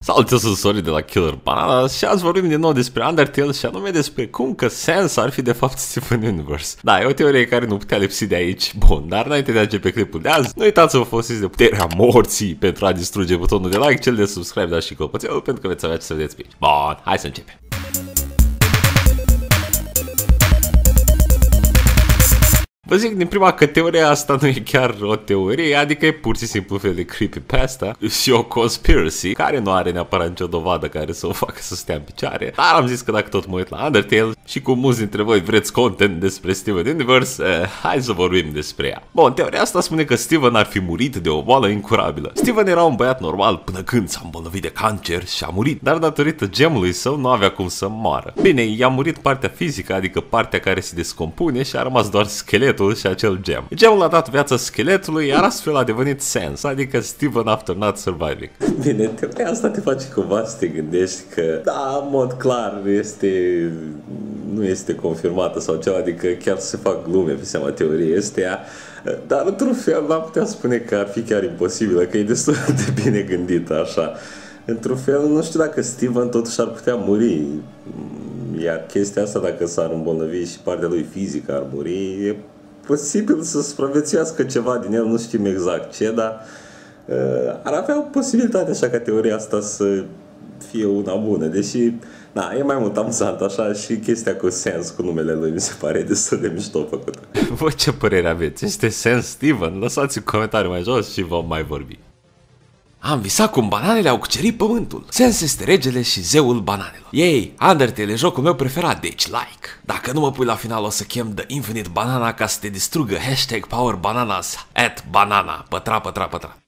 Salut, eu sunt Sori de la Killer Banana și azi vorbim din nou despre Undertale și anume despre cum că Sans ar fi de fapt Steven Universe. Da, e o teorie care nu putea lipsi de aici. Bun, dar înainte de a începe clipul de azi, nu uitați să vă folosiți de puterea morții pentru a distruge butonul de like, cel de subscribe, dar și clopoțelul, pentru că veți avea ce să vedeți pe aici. Bun, hai să începem. Vă zic din prima că teoria asta nu e chiar o teorie, adică e pur și simplu un fel de creepypasta și o conspiracy care nu are neapărat nicio dovadă care să o facă să stea în picioare. Dar am zis că dacă tot mă uit la Undertale și cum mulți dintre voi vreți content despre Steven Universe, hai să vorbim despre ea. Bun, teoria asta spune că Steven ar fi murit de o boală incurabilă. Steven era un băiat normal până când s-a îmbolnăvit de cancer și a murit, dar datorită gemului său nu avea cum să moară. Bine, i-a murit partea fizică, adică partea care se descompune și a rămas doar scheletul și acel gem. Gemul a dat viața scheletului, iar astfel a devenit Sans, adică Steven after not surviving. Bine, teoria asta te face cumva să te gândești că, da, în mod clar, nu este confirmată sau ceva, adică chiar se fac glume pe seama teoriei astea, dar într-un fel n-am putea spune că ar fi chiar imposibilă, că e destul de bine gândită așa. Într-un fel, nu știu dacă Steven totuși ar putea muri, iar chestia asta, dacă s-ar îmbolnăvi și partea lui fizică ar muri, e posibil să supraviețuiască ceva din el, nu știm exact ce, dar ar avea o posibilitate așa ca teoria asta să fie una bună, deși na, e mai mult amuzant așa și chestia cu Sans cu numele lui mi se pare destul de mișto făcută. Voi ce părere aveți? Este Sans Steven? Lăsați un comentariu mai jos și vom mai vorbi. Am visat cum bananele au cucerit pământul. Sans este regele și zeul bananelor. Ei, Undertale e jocul meu preferat, deci like. Dacă nu mă pui la final o să chem The Infinite Banana ca să te distrugă #PowerBananas @banana. Pătra.